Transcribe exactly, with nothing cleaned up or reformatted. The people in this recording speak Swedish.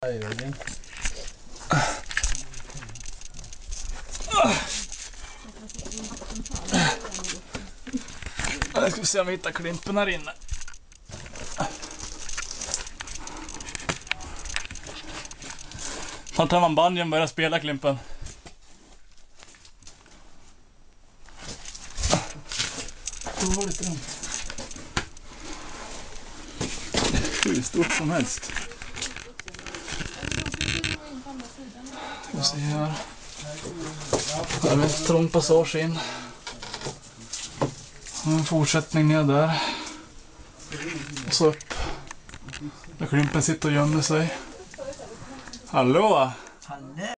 Jag ska se om vi hittar klimpen här inne. Snart tar man banjon och börjar spela klimpen. Då var det strunt. Hur stort som helst. Ska vi se här. Här är en trång passage in. En fortsättning ner där. Och så upp. Där klimpen sitter och gömmer sig. Hallå!